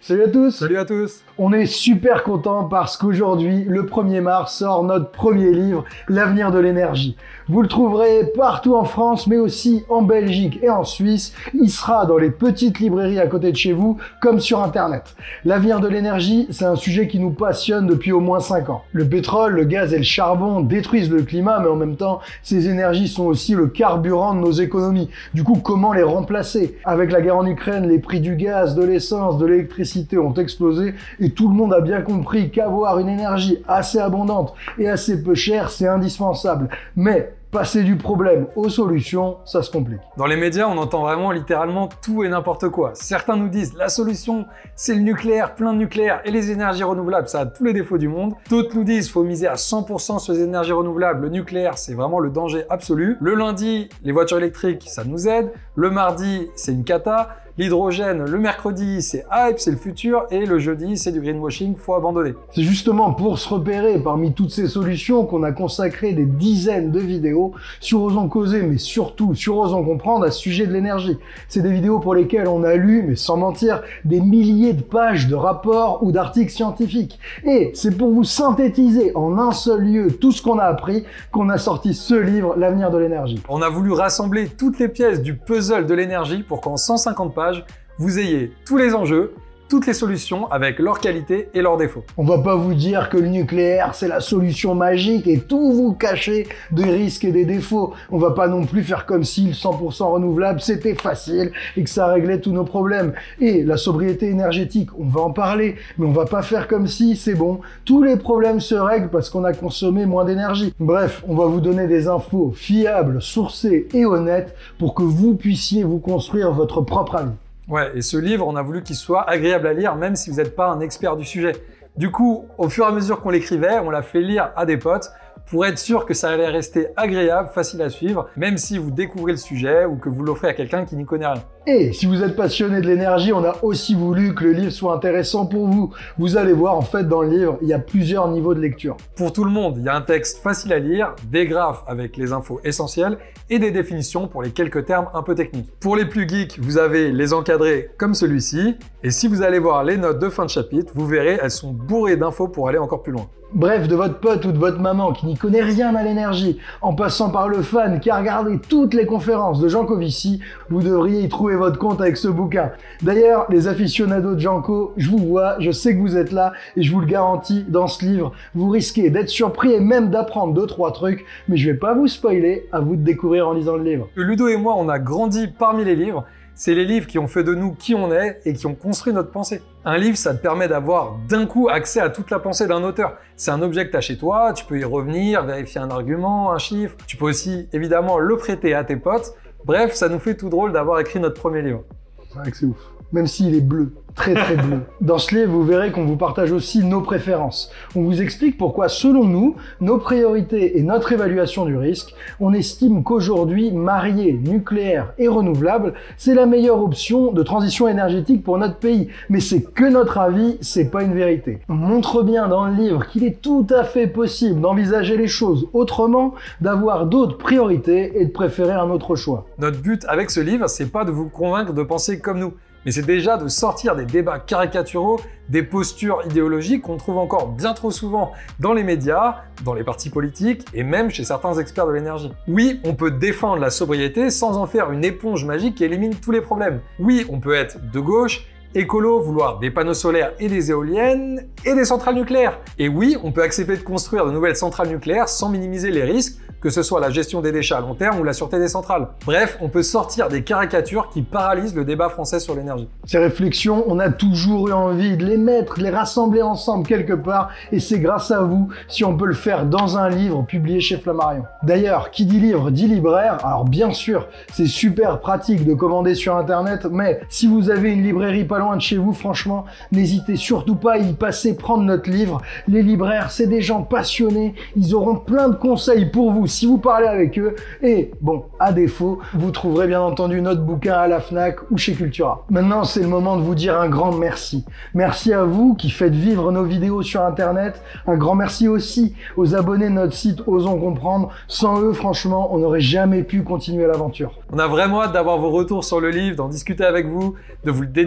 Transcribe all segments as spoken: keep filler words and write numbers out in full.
Salut à tous. Salut à tous. On est super content parce qu'aujourd'hui, le premier mars, sort notre premier livre, L'avenir de l'énergie. Vous le trouverez partout en France, mais aussi en Belgique et en Suisse. Il sera dans les petites librairies à côté de chez vous, comme sur Internet. L'avenir de l'énergie, c'est un sujet qui nous passionne depuis au moins cinq ans. Le pétrole, le gaz et le charbon détruisent le climat, mais en même temps, ces énergies sont aussi le carburant de nos économies. Du coup, comment les remplacer? Avec la guerre en Ukraine, les prix du gaz, de l'essence, de l'électricité ont explosé et tout le monde a bien compris qu'avoir une énergie assez abondante et assez peu chère, c'est indispensable. Mais passer du problème aux solutions, ça se complique. Dans les médias, on entend vraiment littéralement tout et n'importe quoi. Certains nous disent la solution, c'est le nucléaire, plein de nucléaire et les énergies renouvelables, ça a tous les défauts du monde. D'autres nous disent faut miser à cent pour cent sur les énergies renouvelables, le nucléaire, c'est vraiment le danger absolu. Le lundi, les voitures électriques, ça nous aide. Le mardi, c'est une cata. L'hydrogène, le mercredi, c'est hype, c'est le futur, et le jeudi, c'est du greenwashing, faut abandonner. C'est justement pour se repérer parmi toutes ces solutions qu'on a consacré des dizaines de vidéos sur Osons Causer, mais surtout sur Osons Comprendre à ce sujet de l'énergie. C'est des vidéos pour lesquelles on a lu, mais sans mentir, des milliers de pages de rapports ou d'articles scientifiques. Et c'est pour vous synthétiser en un seul lieu tout ce qu'on a appris qu'on a sorti ce livre, L'avenir de l'énergie. On a voulu rassembler toutes les pièces du puzzle de l'énergie pour qu'en cent cinquante pages, vous ayez tous les enjeux, toutes les solutions avec leurs qualités et leurs défauts. On va pas vous dire que le nucléaire c'est la solution magique et tout vous cacher des risques et des défauts. On va pas non plus faire comme si le cent pour cent renouvelable c'était facile et que ça réglait tous nos problèmes. Et la sobriété énergétique, on va en parler, mais on va pas faire comme si c'est bon, tous les problèmes se règlent parce qu'on a consommé moins d'énergie. Bref, on va vous donner des infos fiables, sourcées et honnêtes pour que vous puissiez vous construire votre propre avis. Ouais, et ce livre, on a voulu qu'il soit agréable à lire, même si vous n'êtes pas un expert du sujet. Du coup, au fur et à mesure qu'on l'écrivait, on l'a fait lire à des potes pour être sûr que ça allait rester agréable, facile à suivre, même si vous découvrez le sujet ou que vous l'offrez à quelqu'un qui n'y connaît rien. Et si vous êtes passionné de l'énergie, on a aussi voulu que le livre soit intéressant pour vous. Vous allez voir, en fait, dans le livre, il y a plusieurs niveaux de lecture. Pour tout le monde, il y a un texte facile à lire, des graphes avec les infos essentielles et des définitions pour les quelques termes un peu techniques. Pour les plus geeks, vous avez les encadrés comme celui-ci. Et si vous allez voir les notes de fin de chapitre, vous verrez, elles sont bourrées d'infos pour aller encore plus loin. Bref, de votre pote ou de votre maman qui n'y connaît rien à l'énergie, en passant par le fan qui a regardé toutes les conférences de Janco Vici, vous devriez y trouver votre compte avec ce bouquin. D'ailleurs, les aficionados de Janco, je vous vois, je sais que vous êtes là, et je vous le garantis, dans ce livre, vous risquez d'être surpris et même d'apprendre deux trois trucs, mais je vais pas vous spoiler, à vous de découvrir en lisant le livre. Ludo et moi, on a grandi parmi les livres. C'est les livres qui ont fait de nous qui on est et qui ont construit notre pensée. Un livre, ça te permet d'avoir d'un coup accès à toute la pensée d'un auteur. C'est un objet que tu as chez toi, tu peux y revenir, vérifier un argument, un chiffre. Tu peux aussi évidemment le prêter à tes potes. Bref, ça nous fait tout drôle d'avoir écrit notre premier livre. C'est vrai que c'est ouf. Même s'il est bleu, très très bleu. Dans ce livre, vous verrez qu'on vous partage aussi nos préférences. On vous explique pourquoi, selon nous, nos priorités et notre évaluation du risque, on estime qu'aujourd'hui, marier nucléaire et renouvelable, c'est la meilleure option de transition énergétique pour notre pays. Mais c'est que notre avis, c'est pas une vérité. On montre bien dans le livre qu'il est tout à fait possible d'envisager les choses autrement, d'avoir d'autres priorités et de préférer un autre choix. Notre but avec ce livre, c'est pas de vous convaincre de penser comme nous, mais c'est déjà de sortir des débats caricaturaux, des postures idéologiques qu'on trouve encore bien trop souvent dans les médias, dans les partis politiques et même chez certains experts de l'énergie. Oui, on peut défendre la sobriété sans en faire une éponge magique qui élimine tous les problèmes. Oui, on peut être de gauche, écolo, vouloir des panneaux solaires et des éoliennes et des centrales nucléaires. Et oui, on peut accepter de construire de nouvelles centrales nucléaires sans minimiser les risques, que ce soit la gestion des déchets à long terme ou la sûreté des centrales. Bref, on peut sortir des caricatures qui paralysent le débat français sur l'énergie. Ces réflexions, on a toujours eu envie de les mettre, de les rassembler ensemble quelque part, et c'est grâce à vous si on peut le faire dans un livre publié chez Flammarion. D'ailleurs, qui dit livre dit libraire, alors bien sûr, c'est super pratique de commander sur internet, mais si vous avez une librairie pas loin de chez vous, franchement, n'hésitez surtout pas à y passer prendre notre livre. Les libraires, c'est des gens passionnés, ils auront plein de conseils pour vous si vous parlez avec eux, et bon, à défaut, vous trouverez bien entendu notre bouquin à la Fnac ou chez Cultura. Maintenant, c'est le moment de vous dire un grand merci. Merci à vous qui faites vivre nos vidéos sur internet, un grand merci aussi aux abonnés de notre site Osons Comprendre. Sans eux, franchement, on n'aurait jamais pu continuer l'aventure. On a vraiment hâte d'avoir vos retours sur le livre, d'en discuter avec vous, de vous le dédicacer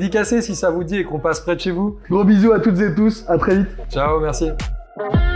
si ça vous dit et qu'on passe près de chez vous. Gros bisous à toutes et tous, à très vite. Ciao, merci.